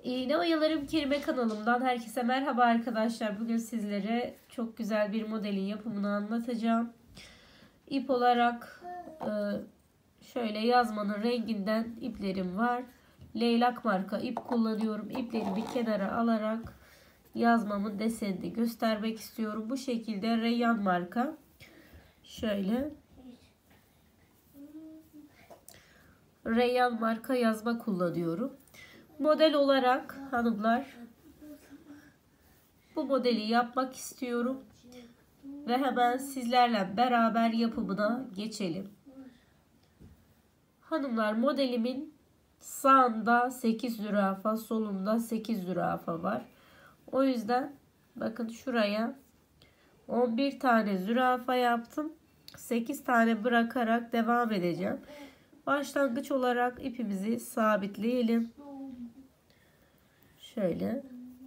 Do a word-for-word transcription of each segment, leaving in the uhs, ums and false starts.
İğne Oyalarım Kerime kanalımdan herkese merhaba arkadaşlar. Bugün sizlere çok güzel bir modelin yapımını anlatacağım. İp olarak e, şöyle yazmanın renginden iplerim var. Leylak marka ip kullanıyorum. İpleri bir kenara alarak yazmamın desenini göstermek istiyorum. Bu şekilde Reyyan marka. Şöyle Reyyan marka yazma kullanıyorum. Model olarak hanımlar bu modeli yapmak istiyorum ve hemen sizlerle beraber yapımına geçelim. Hanımlar, modelimin sağında sekiz zürafa, solunda sekiz zürafa var. O yüzden bakın şuraya on bir tane zürafa yaptım. sekiz tane bırakarak devam edeceğim. Başlangıç olarak ipimizi sabitleyelim. Şöyle.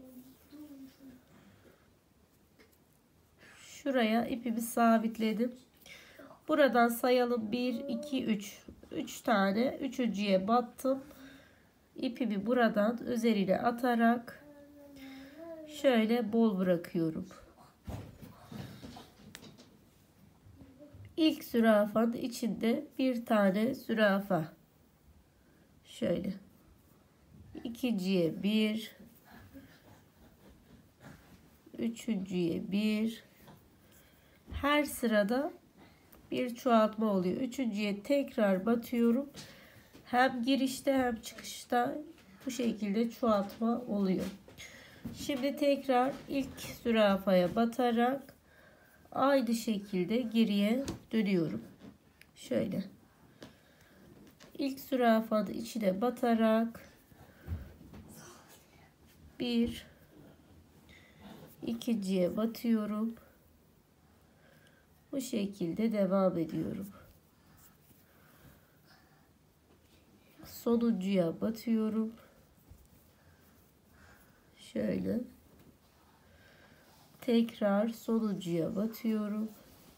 Şuraya ipimi sabitledim. Buradan sayalım. bir, iki, üç. üç tane. Üçüncüye battım. İpimi buradan üzerine atarak şöyle bol bırakıyorum. İlk zürafanın içinde bir tane zürafa. Şöyle. İkinciye bir. Üçüncüye bir. Her sırada bir çoğaltma oluyor. Üçüncüye tekrar batıyorum. Hem girişte hem çıkışta bu şekilde çoğaltma oluyor. Şimdi tekrar ilk zürafaya batarak aynı şekilde geriye dönüyorum. Şöyle. İlk zürafanın içine batarak bir, ikinciye batıyorum. Bu şekilde devam ediyorum. Sonuncuya batıyorum. Şöyle. Tekrar sonuncuya batıyorum.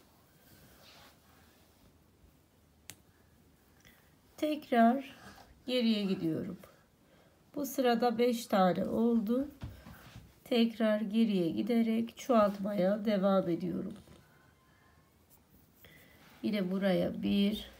Tekrar geriye gidiyorum. Bu sırada beş tane oldu. Tekrar geriye giderek çoğaltmaya devam ediyorum. Yine buraya bir,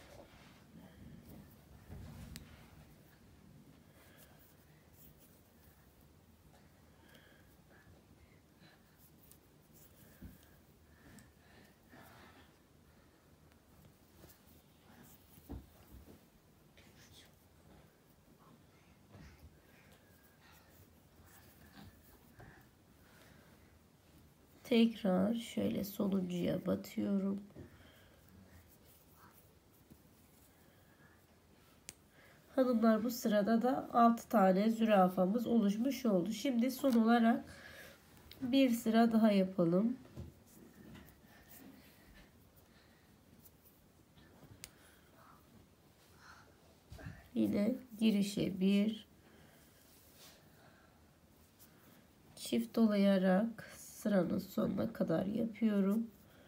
tekrar şöyle sonuncuya batıyorum. Hanımlar, bu sırada da altı tane zürafamız oluşmuş oldu. Şimdi son olarak bir sıra daha yapalım. Yine girişe bir, çift dolayarak sıranın sonuna kadar yapıyorum.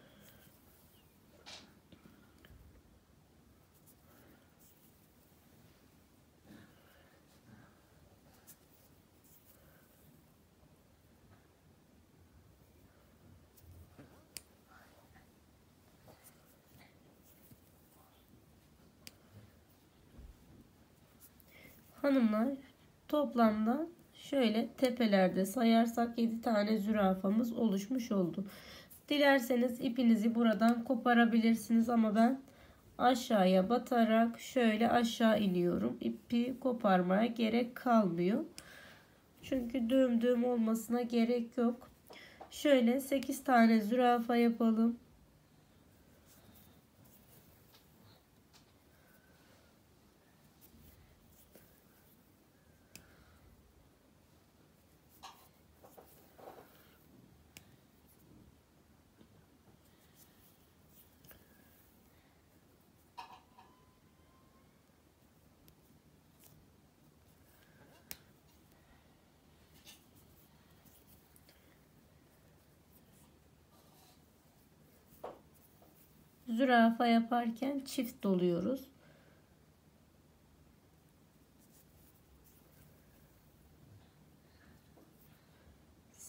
Hanımlar, toplamda şöyle tepelerde sayarsak yedi tane zürafamız oluşmuş oldu. Dilerseniz ipinizi buradan koparabilirsiniz ama ben aşağıya batarak şöyle aşağı iniyorum. İpi koparmaya gerek kalmıyor. Çünkü düğüm düğüm olmasına gerek yok. Şöyle sekiz tane zürafa yapalım. Zürafa yaparken çift doluyoruz.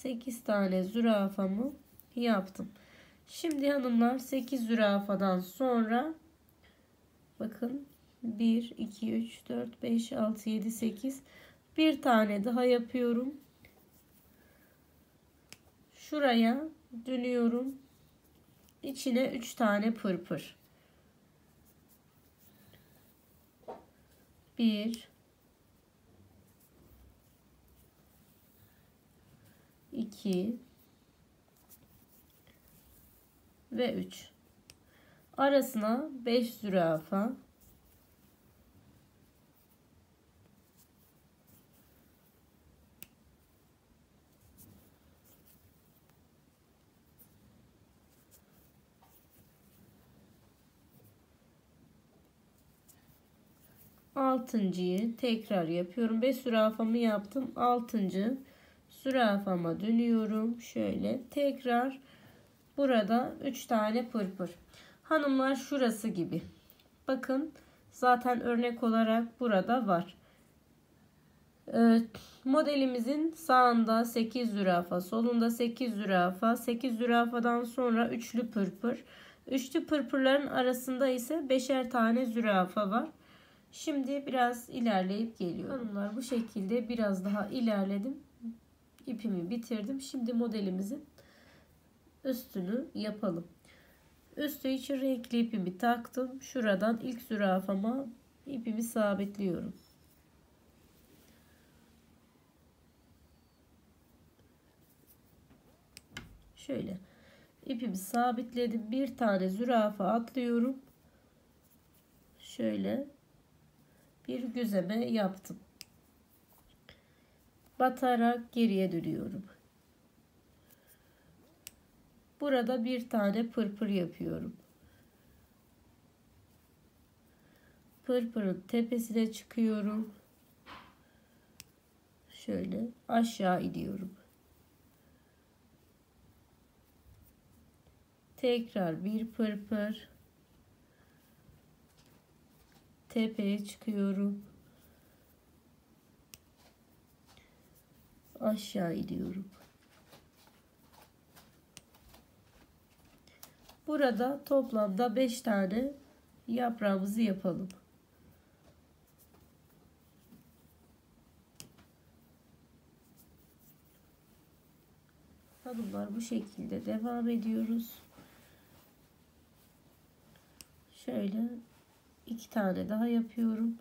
sekiz tane zürafamı yaptım. Şimdi hanımlar sekiz zürafadan sonra bakın bir, iki, üç, dört, beş, altı, yedi, sekiz, bir tane daha yapıyorum. Şuraya dönüyorum. İçine üç tane pırpır. bir, iki ve üç. Arasına beş zürafa. Altıncıyı tekrar yapıyorum. beş zürafamı yaptım. Altıncı zürafama dönüyorum. Şöyle tekrar burada üç tane pırpır. Hanımlar şurası gibi. Bakın zaten örnek olarak burada var. Ee, modelimizin sağında sekiz zürafa, solunda sekiz zürafa, sekiz zürafadan sonra üçlü pırpır. Üçlü pırpırların arasında ise beşer tane zürafa var. Şimdi biraz ilerleyip geliyorum. Hanımlar bu şekilde biraz daha ilerledim. İpimi bitirdim. Şimdi modelimizin üstünü yapalım. Üstü için renkli ipimi taktım. Şuradan ilk zürafama ipimi sabitliyorum. Şöyle ipimi sabitledim. Bir tane zürafa atlıyorum. Şöyle bir düzeme yaptım. Batarak geriye dönüyorum. Burada bir tane pırpır yapıyorum. Pırpırın tepesine çıkıyorum. Şöyle aşağı iniyorum. Tekrar bir pırpır. Tepeye çıkıyorum. Aşağı iniyorum. Burada toplamda beş tane yaprağımızı yapalım. Hanımlar bu şekilde devam ediyoruz. Şöyle iki tane daha yapıyorum.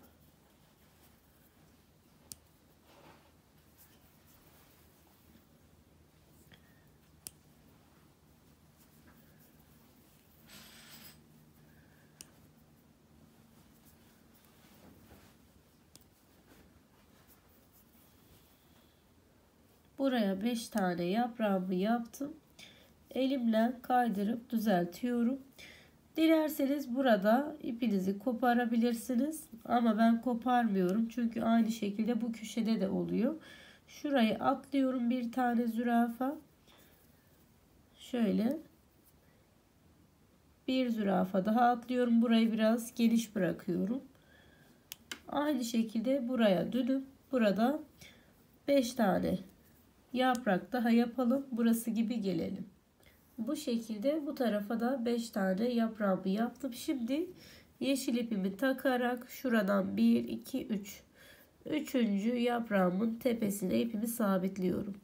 Buraya beş tane yaprağımı yaptım. Elimle kaydırıp düzeltiyorum. Dilerseniz burada ipinizi koparabilirsiniz. Ama ben koparmıyorum. Çünkü aynı şekilde bu köşede de oluyor. Şurayı atlıyorum bir tane zürafa. Şöyle. Bir zürafa daha atlıyorum. Burayı biraz geniş bırakıyorum. Aynı şekilde buraya dönüp burada beş tane yaprak daha yapalım. Burası gibi gelelim. Bu şekilde bu tarafa da beş tane yaprağımı yaptım. Şimdi yeşil ipimi takarak şuradan bir, iki, üç. Üçüncü yaprağımın tepesine ipimi sabitliyorum.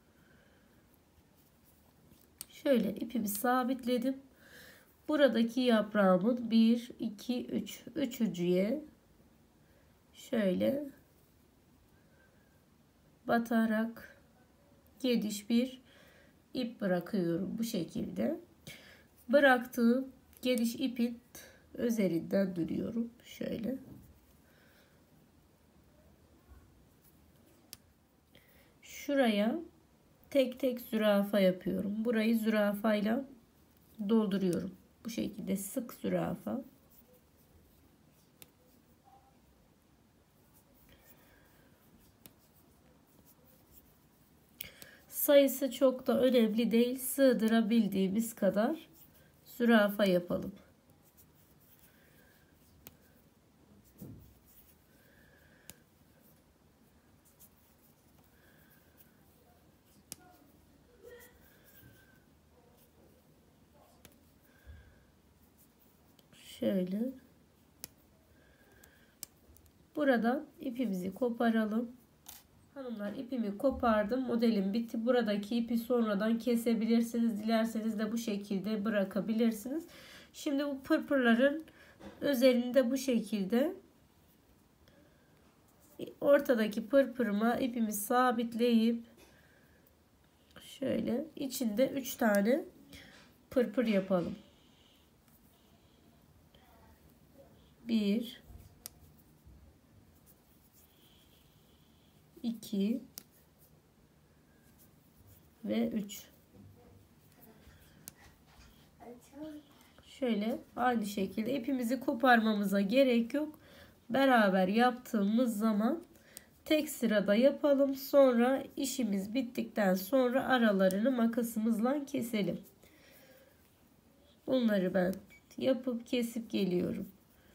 Şöyle ipimi sabitledim. Buradaki yaprağımın bir, iki, üç. Üçüncüye şöyle batarak geniş bir ip bırakıyorum bu şekilde. Bıraktığım geniş ipin üzerinden dönüyorum. Şöyle. Şuraya tek tek zürafa yapıyorum. Burayı zürafayla dolduruyorum. Bu şekilde sık zürafa. Sayısı çok da önemli değil. Sığdırabildiğimiz kadar zürafa yapalım. Şöyle. Buradan ipimizi koparalım. Hanımlar, ipimi kopardım. Modelim bitti. Buradaki ipi sonradan kesebilirsiniz. Dilerseniz de bu şekilde bırakabilirsiniz. Şimdi bu pırpırların üzerinde bu şekilde ortadaki pırpırıma ipimi sabitleyip şöyle içinde üç tane pırpır yapalım. bir iki ve üç. Şöyle aynı şekilde ipimizi koparmamıza gerek yok. Beraber yaptığımız zaman tek sırada yapalım. Sonra işimiz bittikten sonra aralarını makasımızla keselim. Bunları ben yapıp kesip geliyorum.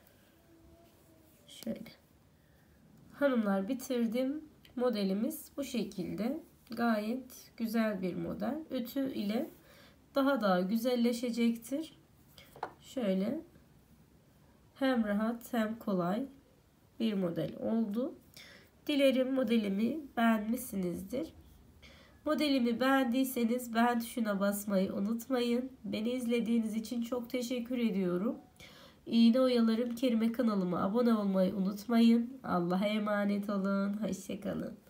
Şöyle. Hanımlar, bitirdim. Modelimiz bu şekilde. Gayet güzel bir model. Ütü ile daha da güzelleşecektir. Şöyle. Hem rahat hem kolay bir model oldu. Dilerim modelimi beğenmişsinizdir. Modelimi beğendiyseniz beğen tuşuna basmayı unutmayın. Beni izlediğiniz için çok teşekkür ediyorum. İğne Oyalarım Kerime kanalıma abone olmayı unutmayın. Allah'a emanet olun. Hoşça kalın.